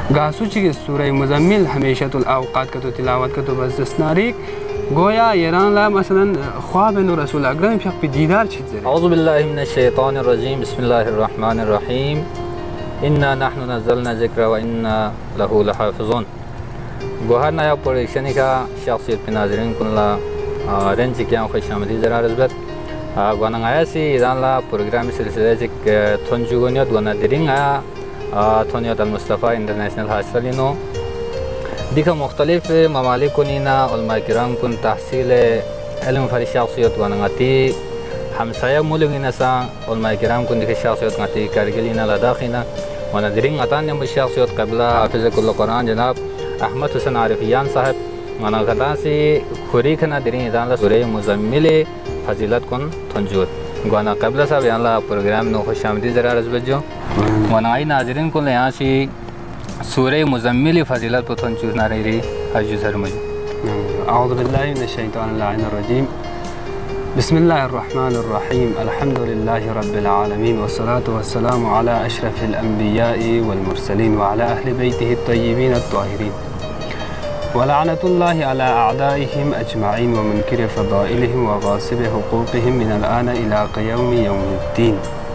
گاسو چی سوره مزمل همیشه الاوقات که تو تلاوت که تو بس دستناریک گویا ایران لا مثلا خواب نور رسول اکرم فیق پی دیدار چیز زره. اعوذ بالله من الشیطان الرجیم. بسم الله الرحمن الرحیم. انا نحن نزلنا ذکر و انا له لحافظون. گوهر نیا پروڈکشنی کا شخصیت پی ناظرین کن لا رنج کیا خوش آمدید ذرا رزبت گوانا آیا سی ایران لا پروگرامی سلسله چک تونجوگونیت گوانا درینگ آیا تونیت المصطفى انٹرنیشنل حاصلینو دیکھا مختلف ممالک کنینا علماء کرام کن تحصیل علم فری شخصیت گوانا غاتی همسایه مولوگینا سا علماء کرام کن دیکھا شخصیت غاتی کارگلینا لداخینا گوانا درینگ غاتان نمبر شخصیت قبل حافظ کل قرآن جناب احمد حسن عارفیان صاحب گوانا غاتا سی خوری کنا درینگ ایدان لا سوره مزمل فضیلت کن تنجود گوانا قبل صاحب یہاں لا پروگرام نو خوش آمدید ذرا رزبت جو گوانا آئی ناظرین کن یہاں سی سورة مزمل فضيلة بطن جوز ناريري حجوز هرمج. أعوذ بالله من الشيطان اللعين الرجيم. بسم الله الرحمن الرحيم. الحمد لله رب العالمين والصلاة والسلام على أشرف الأنبياء والمرسلين وعلى أهل بيته الطيبين الطاهرين ولعنة الله على أعدائهم أجمعين ومنكر فضائلهم وغاصب حقوقهم من الآن إلى قيوم يوم الدين.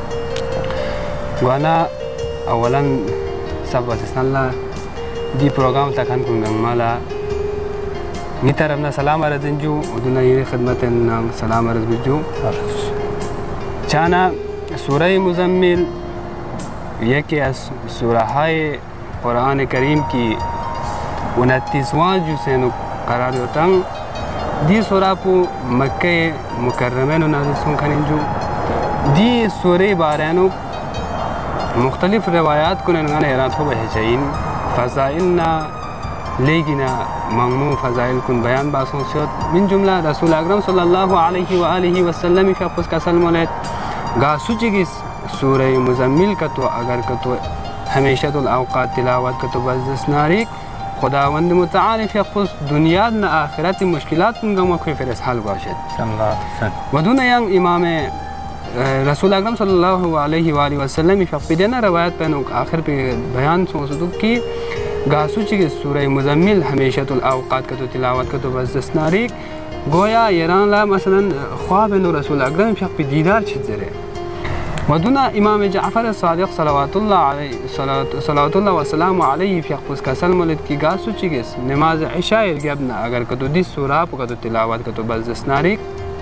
وأنا أولا सब वसिस्तानला दी प्रोग्राम तकन कुंगंग माला नितरबना सलाम अर्जंजू उदुना ये खिदमत नाम सलाम अर्जंजू चाना सूरह मुजम्मिल ये के सूरह कुरान करीम की 29वां जुज़ नु करार होता दी सूरह पु मक्के मुकर्रमे नु नाज़िल सुन खनिंजू दी सूरह बारानु मुख्तलिफ रवायात को नैरान हो बहचैन फ़ज़ाइलना लेगिना मंगमू फ़ज़ाइल कुन बयान बासों से मिन जुमला रसूल अकरम सल्लल्लाहु अलैहि वसल्लम का पुस का सलमलेत गासुची की सूरह मुज़म्मिल का तो अगर का तो हमेशा तो औक़ात तिलावत का तो बज़ नारिक खुदावंद मुतआल या पुस दुनिया न आखिरत मुश्किलात गम कोई फिर हाल बाशद वदुन यंग इमाम रसूल अकरम सल्लल्लाहु अलैहि वसल्लम फ़क़िदेना रवायत पे आखिर पे बयान सोचदू कि गासुची की सूरह मुज़म्मिल हमेशा तो औक़ात का तो तिलावत का तो बस दस्तनारिक गोया ईरान ला मसलन ख्वाब नूर रसूल अकरम फ़क़ दीदार चीज़ रे मदुना इमाम जाफ़र सादिक़ सलावतुल्लाह वसलाम अलैहि फ़क़ का सलमलत की गासुची की नमाज इशा इर्गबना अगर का तो दिस सूरह का तो तिलावत का तो बस दस्तनारिक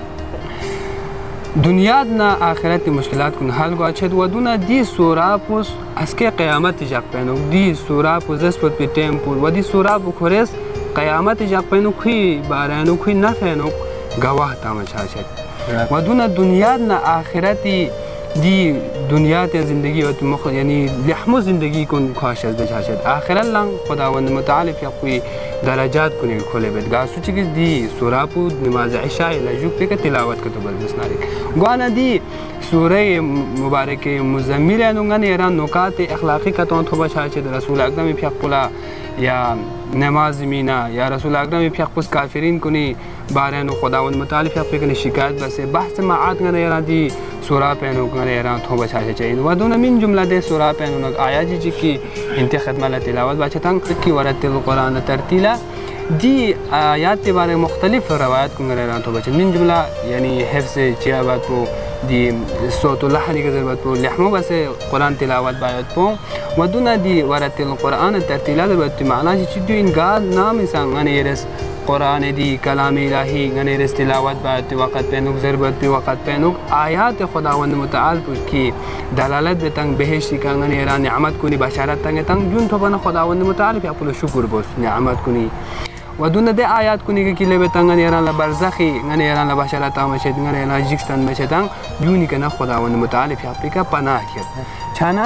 दुनिया ना आखिरत की मुश्किलात को हल को अच्छे वदुना दी सूरह पुस अस्के क़यामत जग पैनो दी सूरह पुस पर पे टेम्पुल वदी सूरह बुखरेस क़यामत जग पैनो खुई बारानो खुई नफेनो गवाह तमाशा छे वदुना दुनिया ना आखिरती दी दुनिया ते ज़िंदगी और मुख यानी लहमो ज़िंदगी को ख्वाहिश दे आखिरत लंग खुदावंद मुतालिफ या कोई दराजात को नहीं खोले बेद गासु चिकिस दी सूरह पु नमाज इशा लजुक पे के तिलावत का तो बल्दिस नारी गाना दी सूरह मुबारक मुज़म्मिल अनुगन ईरान नुकात अखलाक़ी का तो बचा रसूल अकरम फ़क़ुला या नमाज मीना या रसूल अकरम फ़क़ुस काफिरीन को नहीं बारह खुदावंद मुतालिफ या पे शिकायत बस बहस माआत गन ईरान दी सूरह पैनो गन ईरान तो बचा चाहिए वदुन मिन जुमला दे सूरह पैनो आया जी की इंत खदमत तिलावत बचतंग की वरतिल कुरान तरतीला दी आयात बारे मुख्तलिफ रवायत को ईरान तो बच मिन जुमला यानी हिफ्ज़ चियाबात को दी सोतुल्लाह की ज़रूरत पो लहमो बस कुरान तिलावत बायत पो वदुना दी वरतिल कुरान तरतीला ज़रूरत माना जी चिद्दू इन गा नाम इंसान गने रस कुरान दी कलाम इलाही गने रस तिलावत बायत वक़्त पैनुक ज़रूरत पे वक़्त पैनुक आयात खुदावंद मुतआल की दलालत बेतंग बेहशी का गने ईरान नियामत कुनी बशारत तंग तंग जुन तो बना खुदावंद मुतआल या पुल शुक्र बोस नियामत कुनी वदुन दे आयात कुनी के किले बेतंग ईरान ला बरज़खी गने ईरान ला बशारत मशद गने ईरान जिक्स्तन मशदंग जुनी के ना खुदावंद मुतआल या का पनाह किया छाना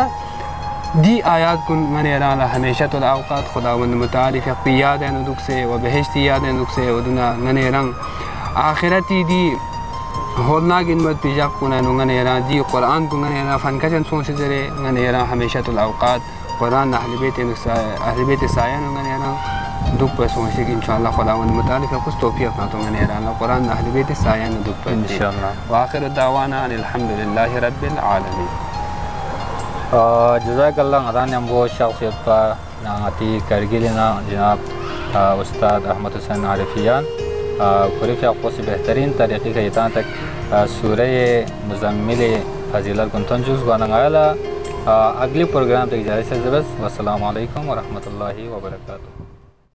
दी आयात कुन गने ईरान ला हमेशा तो औक़ात खुदावंद मुतआल या याद है नुदुक से व बेहश्ती याद है नुदुक से वदुना गने ईरान आखिरती दी होना गिनमत पिजा कुना गने ईरान दी कुरान को गने ईरान फनकशन सोच जरे गने ईरान हमेशा तो औक़ात कुरान अहल बैत साया गने ईरान दुख पर सोच के इंशाअल्लाह खुदावंद मुतआल या कुछ तौफीक़ ना तो गने ईरान कुरान अहल बैत साया दुख पर इंशाअल्लाह व आखिर दावाना अनिल हम्दुलिल्लाहि रब्बिल आलमीन। جزاک اللہ غدان وہ شخصیت پا نعتی کرگیلینا جناب استاد احمد حسین عارفیان قریب شاقو سے بہترین طریقے کا یتان تک سورہ مزمل فضیلت کنتن جز گواننگایلا اگلی پروگرام تک جاری سے زبست والسلام علیکم ورحمۃ اللہ وبرکاتہ.